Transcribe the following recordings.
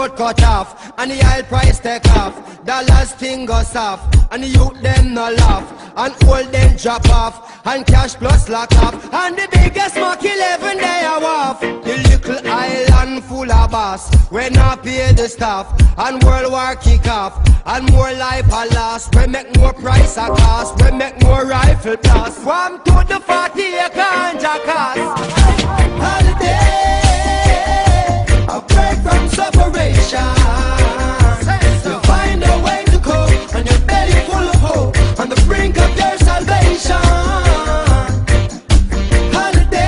road cut off, and the oil price take off. Dollars thing go soft, and the youth them no laugh, and old them drop off, and cash plus lock off, and the biggest mark 11 day a off. The little island full of boss, when I pay the staff, and World War kick off, and more life a lost. We make more price a cost, we make more rifle blast. From to the 40 acre and jackass. Holiday, a break from separation. You find a way to cope, and your belly full of hope, on the brink of your salvation. Holiday,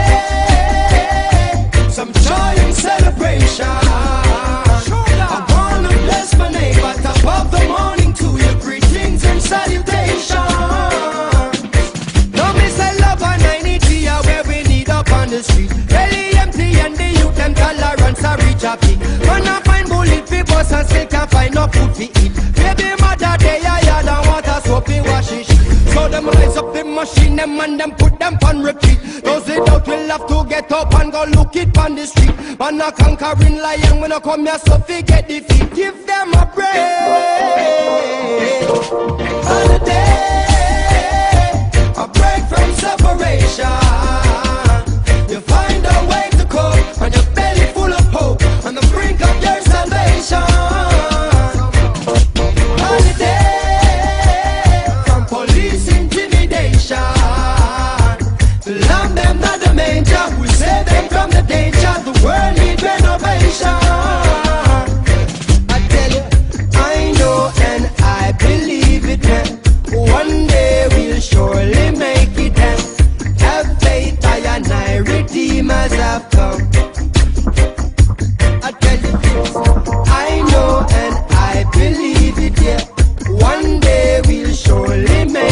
some joy and celebration. I wanna bless my neighbor, top of the morning to you, greetings and salutations. Don't miss a love on 90 where we need up on the street. Belly empty and the youth them tolerance a reach a peak. When I find bullet people and still can't find no food to eat. Baby mother they a yard and water soap in washish. So them rise up the machine them and them put them on repeat. Those without will have to get up and go look it on the street. Man a conquering lion when I come here so forget defeat. Give them a break. Holiday, a break from separation. You find a way to cope, and your belly full of hope, on the brink of your salvation. Holiday, from police intimidation, to lamb them not the manger, we save them from the danger. The world needs renovation. I tell you, I know and I believe it, man. One day we'll surely make it, and have faith, I and I, redeemers have come. I tell you this, I know and I believe it, yeah. One day we'll surely make